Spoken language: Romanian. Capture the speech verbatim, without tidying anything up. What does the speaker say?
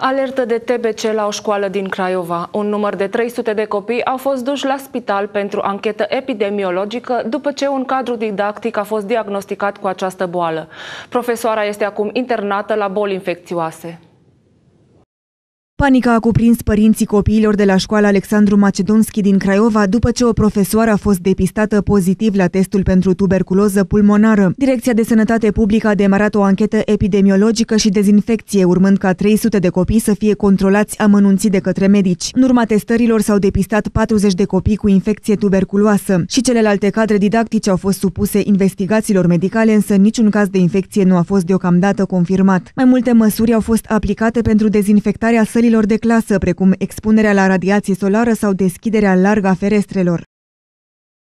Alertă de T B C la o școală din Craiova. Un număr de trei sute de copii au fost duși la spital pentru anchetă epidemiologică după ce un cadru didactic a fost diagnosticat cu această boală. Profesoara este acum internată la boli infecțioase. Panica a cuprins părinții copiilor de la școala Alexandru Macedonski din Craiova după ce o profesoară a fost depistată pozitiv la testul pentru tuberculoză pulmonară. Direcția de Sănătate Publică a demarat o anchetă epidemiologică și dezinfecție, urmând ca trei sute de copii să fie controlați amănunțit de către medici. În urma testărilor s-au depistat patruzeci de copii cu infecție tuberculoasă și celelalte cadre didactice au fost supuse investigațiilor medicale, însă niciun caz de infecție nu a fost deocamdată confirmat. Mai multe măsuri au fost aplicate pentru dezinfectarea sălilor de clasă, precum expunerea la radiație solară sau deschiderea largă a ferestrelor.